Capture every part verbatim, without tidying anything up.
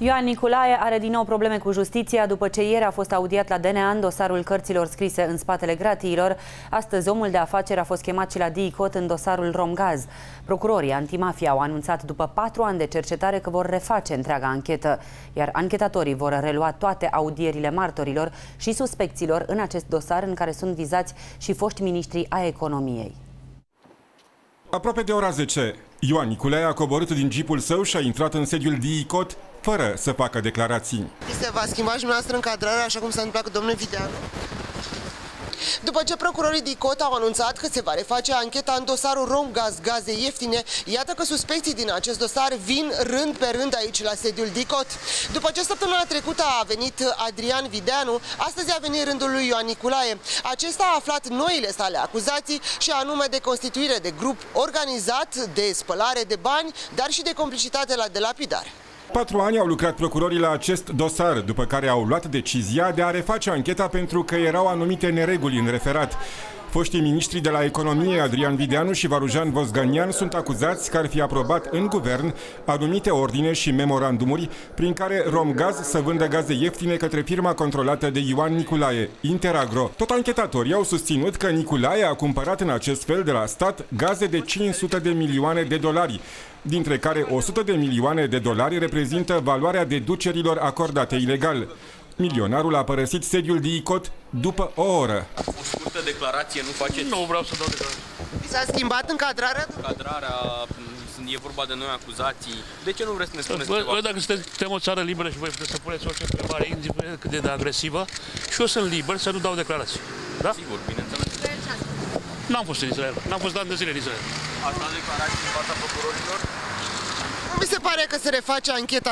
Ioan Niculae are din nou probleme cu justiția după ce ieri a fost audiat la D N A în dosarul cărților scrise în spatele gratiilor. Astăzi omul de afaceri a fost chemat și la DICOT în dosarul Romgaz. Procurorii antimafia au anunțat după patru ani de cercetare că vor reface întreaga anchetă, iar anchetatorii vor relua toate audierile martorilor și suspecților în acest dosar în care sunt vizați și foști miniștri ai economiei. Aproape de ora zece, Ioan Niculae a coborât din jeepul său și a intrat în sediul DICOT fără să facă declarații. Se va schimba și dumneavoastră încadrarea, așa cum s-a întâmplat cu domnul Videanu? După ce procurorii DICOT au anunțat că se va reface ancheta în dosarul Romgaz, gaze ieftine, iată că suspecții din acest dosar vin rând pe rând aici la sediul DICOT. După ce săptămâna trecută a venit Adrian Videanu, astăzi a venit rândul lui Ioan Niculae. Acesta a aflat noile sale acuzații și anume de constituire de grup organizat, de spălare de bani, dar și de complicitate la delapidare. Patru ani au lucrat procurorii la acest dosar, după care au luat decizia de a reface ancheta pentru că erau anumite nereguli în referat. Foștii miniștri de la economie, Adrian Videanu și Varujan Vosganian, sunt acuzați că ar fi aprobat în guvern anumite ordine și memorandumuri prin care Romgaz să vândă gaze ieftine către firma controlată de Ioan Niculae, Interagro. Tot anchetatorii au susținut că Niculae a cumpărat în acest fel de la stat gaze de cinci sute de milioane de dolari, dintre care o sută de milioane de dolari reprezintă valoarea deducerilor acordate ilegal. Milionarul a părăsit sediul DICOT după o oră. O scurtă declarație, nu faceți? Nu vreau să dau declarație. S-a schimbat încadrarea? Încadrarea, e vorba de noi acuzații. De ce nu vreți să ne spuneți Bă, ceva? bă, dacă suntem o țară liberă și voi puteți să puneți orice întrebare, indiferent cât de, de agresivă, și eu sunt liber să nu dau declarații. Da? Sigur, bineînțeles. N-am fost în Israel. N-am fost ani de zile în Israel. Ați dat declarații în fața procurorilor? Nu mi se pare că se reface ancheta.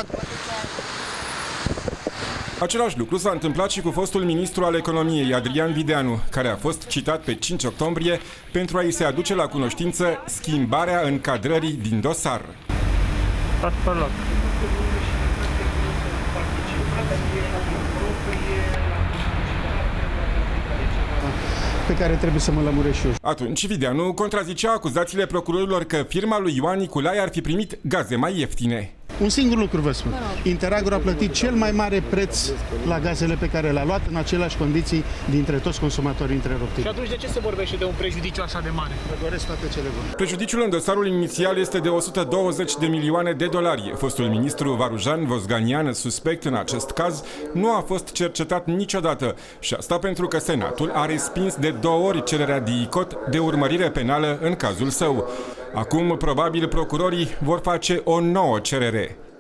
Același lucru s-a întâmplat și cu fostul ministru al economiei, Adrian Videanu, care a fost citat pe cinci octombrie pentru a-i se aduce la cunoștință schimbarea încadrării din dosar. Pe care trebuie să mă lămuresc și eu. Atunci Videanu contrazicea acuzațiile procurorilor că firma lui Ioan Niculae ar fi primit gaze mai ieftine. Un singur lucru vă spun. Interagro a plătit cel mai mare preț la gazele pe care le-a luat în aceleași condiții dintre toți consumatorii întreruptivi. Și atunci de ce se vorbește de un prejudiciu așa de mare? Vă doresc toate cele bune. Prejudiciul în dosarul inițial este de o sută douăzeci de milioane de dolari. Fostul ministru Varujan Vosganian, suspect în acest caz, nu a fost cercetat niciodată. Și asta pentru că Senatul a respins de două ori cererea DICOT de urmărire penală în cazul său. Acum, probabil, procurorii vor face o nouă cerere.